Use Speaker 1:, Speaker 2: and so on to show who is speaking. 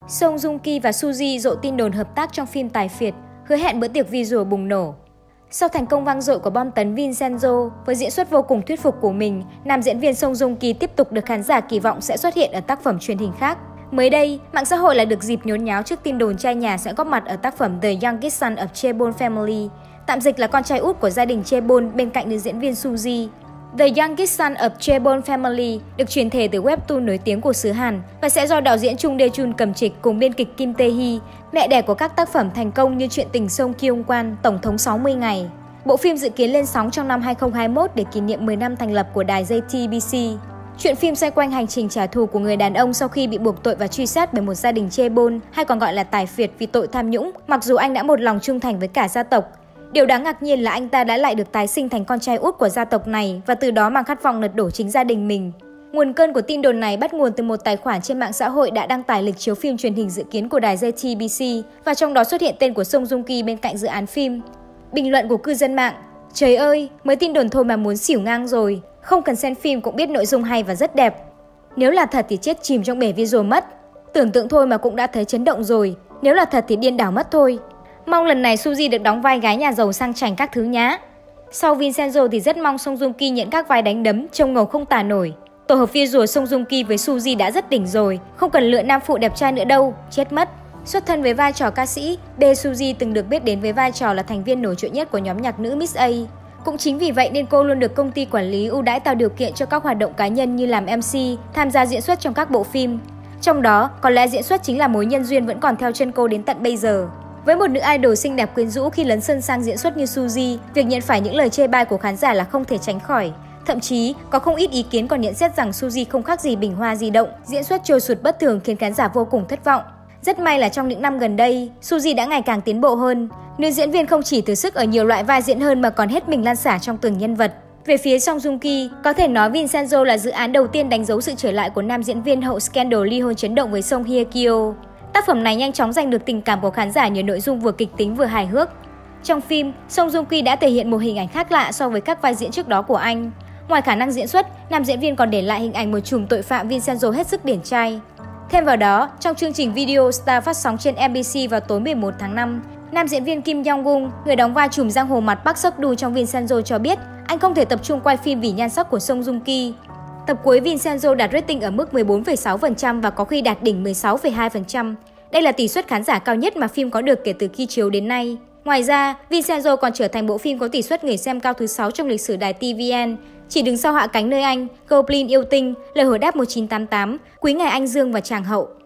Speaker 1: Song Joong Ki và Suzy rộ tin đồn hợp tác trong phim Tài phiệt, hứa hẹn bữa tiệc visual bùng nổ. Sau thành công vang dội của bom tấn Vincenzo, với diễn xuất vô cùng thuyết phục của mình, nam diễn viên Song Joong Ki tiếp tục được khán giả kỳ vọng sẽ xuất hiện ở tác phẩm truyền hình khác. Mới đây, mạng xã hội lại được dịp nhốn nháo trước tin đồn trai nhà sẽ góp mặt ở tác phẩm The Youngest Son of Chaebol Family, tạm dịch là con trai út của gia đình Chaebol bên cạnh nữ diễn viên Suzy. The Youngest Son of Chaebol Family được truyền thể từ webtoon nổi tiếng của xứ Hàn và sẽ do đạo diễn Chung Dae-chun cầm trịch cùng biên kịch Kim Tae-hee, mẹ đẻ của các tác phẩm thành công như Chuyện tình Song Kyung-kwan, Tổng thống 60 ngày. Bộ phim dự kiến lên sóng trong năm 2021 để kỷ niệm 10 năm thành lập của đài JTBC. Chuyện phim xoay quanh hành trình trả thù của người đàn ông sau khi bị buộc tội và truy sát bởi một gia đình Chaebol, hay còn gọi là tài phiệt, vì tội tham nhũng, mặc dù anh đã một lòng trung thành với cả gia tộc. Điều đáng ngạc nhiên là anh ta đã lại được tái sinh thành con trai út của gia tộc này và từ đó mang khát vọng lật đổ chính gia đình mình. Nguồn cơn của tin đồn này bắt nguồn từ một tài khoản trên mạng xã hội đã đăng tải lịch chiếu phim truyền hình dự kiến của đài JTBC và trong đó xuất hiện tên của Song Joong Ki bên cạnh dự án phim. Bình luận của cư dân mạng: trời ơi, mới tin đồn thôi mà muốn xỉu ngang rồi, không cần xem phim cũng biết nội dung hay và rất đẹp. Nếu là thật thì chết chìm trong bể visual mất. Tưởng tượng thôi mà cũng đã thấy chấn động rồi, nếu là thật thì điên đảo mất thôi. Mong lần này Suzy được đóng vai gái nhà giàu sang chảnh các thứ nhá. Sau Vincenzo thì rất mong Song Joong Ki nhận các vai đánh đấm, trông ngầu không tả nổi. Tổ hợp visual Song Joong Ki với Suzy đã rất đỉnh rồi, không cần lựa nam phụ đẹp trai nữa đâu, chết mất. Xuất thân với vai trò ca sĩ, Bae Suzy từng được biết đến với vai trò là thành viên nổi trội nhất của nhóm nhạc nữ Miss A. Cũng chính vì vậy nên cô luôn được công ty quản lý ưu đãi tạo điều kiện cho các hoạt động cá nhân như làm MC, tham gia diễn xuất trong các bộ phim. Trong đó, có lẽ diễn xuất chính là mối nhân duyên vẫn còn theo chân cô đến tận bây giờ. Với một nữ idol xinh đẹp quyến rũ khi lấn sân sang diễn xuất như Suzy, việc nhận phải những lời chê bai của khán giả là không thể tránh khỏi. Thậm chí, có không ít ý kiến còn nhận xét rằng Suzy không khác gì bình hoa di động, diễn xuất trôi sụt bất thường khiến khán giả vô cùng thất vọng. Rất may là trong những năm gần đây, Suzy đã ngày càng tiến bộ hơn. Nữ diễn viên không chỉ thử sức ở nhiều loại vai diễn hơn mà còn hết mình lan xả trong từng nhân vật. Về phía Song Joong Ki, có thể nói Vincenzo là dự án đầu tiên đánh dấu sự trở lại của nam diễn viên hậu scandal ly hôn chấn động với Song Hye Kyo. Tác phẩm này nhanh chóng giành được tình cảm của khán giả nhờ nội dung vừa kịch tính vừa hài hước. Trong phim, Song Joong Ki đã thể hiện một hình ảnh khác lạ so với các vai diễn trước đó của anh. Ngoài khả năng diễn xuất, nam diễn viên còn để lại hình ảnh một trùm tội phạm Vincenzo hết sức điển trai. Thêm vào đó, trong chương trình Video Star phát sóng trên MBC vào tối 11 tháng 5, nam diễn viên Kim Yong-gun, người đóng vai trùm giang hồ mặt Park Seok-du trong Vincenzo cho biết anh không thể tập trung quay phim vì nhan sắc của Song Joong Ki. Tập cuối Vincenzo đạt rating ở mức 14,6% và có khi đạt đỉnh 16,2%. Đây là tỷ suất khán giả cao nhất mà phim có được kể từ khi chiếu đến nay. Ngoài ra, Vincenzo còn trở thành bộ phim có tỷ suất người xem cao thứ 6 trong lịch sử đài TVN, chỉ đứng sau Hạ cánh nơi anh, Goblin yêu tinh, Lời hồi đáp 1988, Quý ngài anh Dương và Tràng hậu.